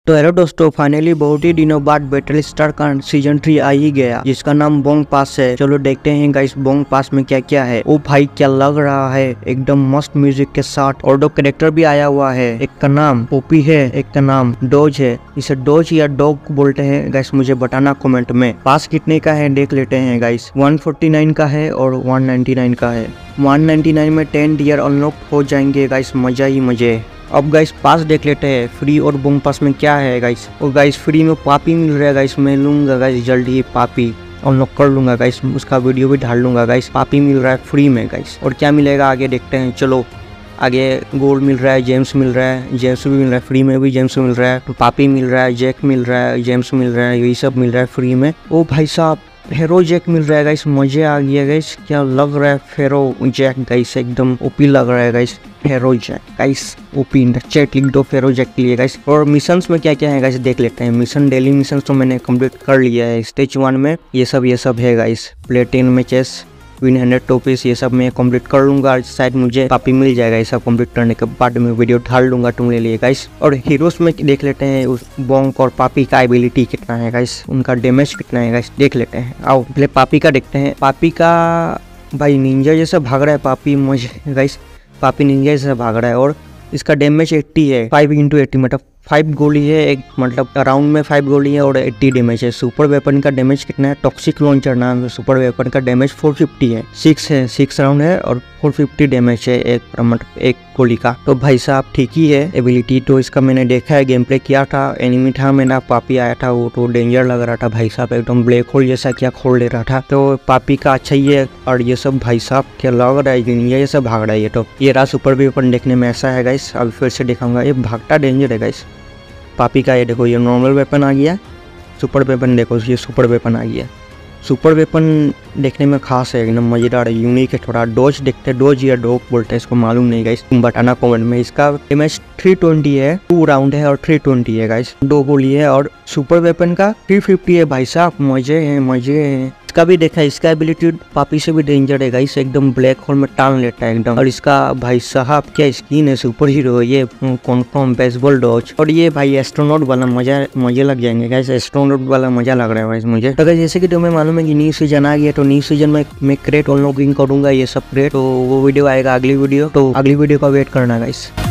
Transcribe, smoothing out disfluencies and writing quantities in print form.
तो हेलो दोस्तों, फाइनली बहुत ही दिनों बाद बैटल स्टार का सीजन 3 आ ही गया, जिसका नाम बोंग पास है। चलो देखते हैं गाइस बोंग पास में क्या क्या है। ओ भाई क्या लग रहा है, एकदम मस्त म्यूजिक के साथ। और दो कैरेक्टर भी आया हुआ है, एक का नाम पोपी है, एक का नाम डोज है। इसे डोज या डॉग बोलते हैं गाइस, मुझे बताना कमेंट में। पास कितने का है देख लेते हैं गाइस। 149 का है और 199 का है। 199 में 10 डियर अनलॉक हो जाएंगे गाइस, मजा ही मजे। अब गाइस पास देख लेते हैं फ्री और बोंग पास में क्या है गाइस। और गाइस फ्री में पापी मिल रहा है गाइस, मैं लूंगा गाइस जल्दी ही पापी अनलॉक कर लूंगा गाइस, उसका वीडियो भी डाल लूंगा गाइस। पापी मिल रहा है फ्री में गाइस। और क्या मिलेगा आगे देखते हैं। चलो आगे गोल्ड मिल रहा है, जेम्स मिल रहा है, जेम्स भी मिल रहा है फ्री में, भी जेम्स मिल रहा है, पापी मिल रहा है, जैक मिल रहा है, जेम्स मिल रहा है, यही सब मिल रहा है फ्री में। ओ भाई साहब फेरो जैक मिल रहा है गाइस, मजे आ गया गाइस। क्या लग रहा है फेरो जैक गाइस, एकदम ओपी लग रहा है गाइस। फेरो जैक गाइस ओपी, चैट लिख दो फेरो जैक के लिए गाइस। और मिशंस में क्या क्या है गाइस देख लेते हैं। मिशन डेली मिशन तो मैंने कंप्लीट कर लिया है स्टेज 1 में, ये सब है गाइस। प्लेटिन में चेस विन 100 टॉपिस, ये सब मैं कंप्लीट कर लूंगा। शायद मुझे पापी मिल जाएगा, ये सब कंप्लीट करने के बाद मैं वीडियो डाल लूंगा तुम्हारे लिए गाइस। और हीरोज में देख लेते हैं उस बोंग और पापी का एबिलिटी कितना है गाइस, उनका डैमेज कितना है गाइस देख लेते हैं। आओ पहले पापी का देखते हैं। पापी का भाई निंजा जैसा भाग रहा है पापी, मुझे गाइस पापी निंजा जैसा भाग रहा है। और इसका डैमेज 80 है, 5x80 मतलब 5 गोली है, एक मतलब राउंड में 5 गोली है और 80 डैमेज है। सुपर वेपन का डैमेज कितना है, टॉक्सिक लॉन्चर नाम है सुपर वेपन का, डैमेज 450 है, 6 राउंड है और 450 डैमेज है एक गोली का। तो भाई साहब ठीक ही है एबिलिटी। तो इसका मैंने देखा है, गेम प्ले किया था, एनिमी था, मेरा पापी आया था, वो तो डेंजर लग रहा था भाई साहब, एकदम ब्लैक होल जैसा क्या खोल ले रहा था। तो पापी का अच्छा ही है। और ये सब भाई साहब क्या लग रहा है, ये सब भाग रहा है। ये तो ये रहा सुपर वेपन, देखने में ऐसा है गाइस। अभी फिर से दिखाऊंगा, ये भागता डेंजर है गाइस पापी का। ये देखो ये नॉर्मल वेपन आ गया, सुपर वेपन देखो ये सुपर वेपन आ गया। सुपर वेपन देखने में खास है, एकदम मजेदार है, यूनिक है थोड़ा। डोज देखते हैं, डोज या डॉग बोलते हैं इसको, मालूम नहीं गाइस, तुम बताना कमेंट में। इसका डैमेज 320 है, 2 राउंड है और 320 है गाइस, 2 गोली है। और सुपर वेपन का 350 है भाई साहब, मजे हैं। इसका भी देखा है, इसका एबिलिटी पापी से भी डेंजर है गाइस, एकदम ब्लैक होल में टांग लेता है एकदम। और इसका भाई साहब क्या स्किन है, सुपर हीरो, ये कॉन्फर्म बेसबॉल डॉज। और ये भाई एस्ट्रोनॉट वाला मजे लग जाएंगे गाइस, एस्ट्रोनॉट वाला मजा लग रहा है गाइस मुझे। तो जैसे कि तुम्हें मालूम है कि न्यू सीजन आ गया, तो न्यू सीजन में मैं क्रेट अनलॉकिंग करूंगा, ये सब क्रेट। तो वो वीडियो आएगा अगली वीडियो, तो अगली वीडियो का वेट करना गाइस।